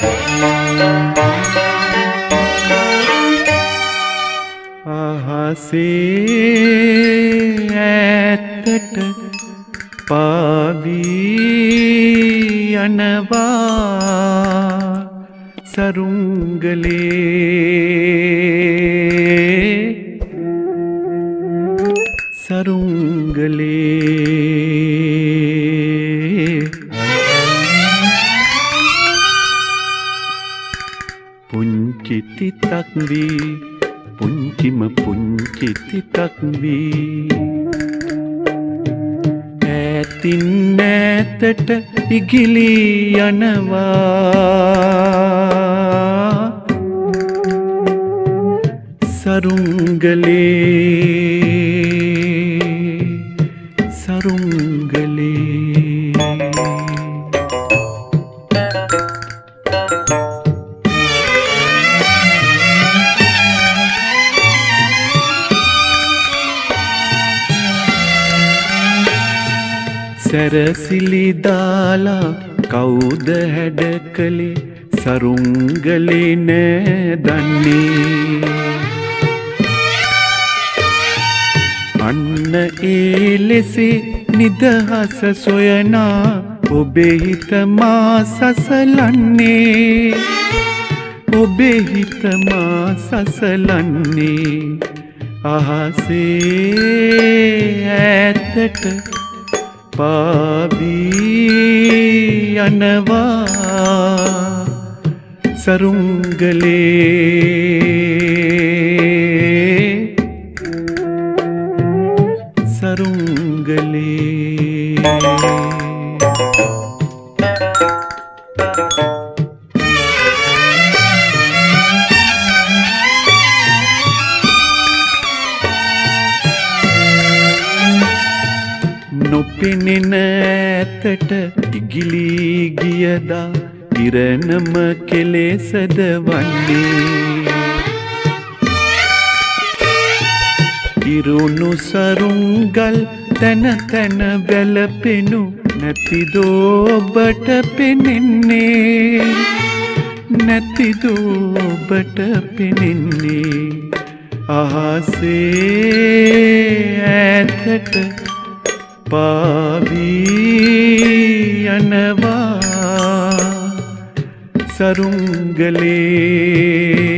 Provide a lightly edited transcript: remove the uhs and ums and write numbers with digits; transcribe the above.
ආහසේ ඈතට පාවී යනවා සරුංගලේ පුංචි තිතක් වී පුංචිම පුංචි තිතක් වී ඈතින් ඈතට ඉගිලී යනවා සරුංගලේ සැරසිලි දාලා කවුද හැඩ කළේ සරුංගලේ නෑ දන්නේ අන්න ඒ ලෙසේ නිදහස සොයනා ඔබේ හිත මා සසලන්නේ ඔබේ හිත මා සසලන්නේ අහසේ ඈතට පාවී යනවා සරුංගලේ නොපෙනෙන ඈතට ඉගිලී ගියදා ඉරණම කෙලෙසද වන්නේ ඉරුණු සරුංගල් තන තන වැළපෙනු නැතිදෝ ඔබට පෙනෙන්නේ නැතිදෝ ඔබට පෙනෙන්නේ අහසේ ඈතට පාවී යනවා සරුංගලේ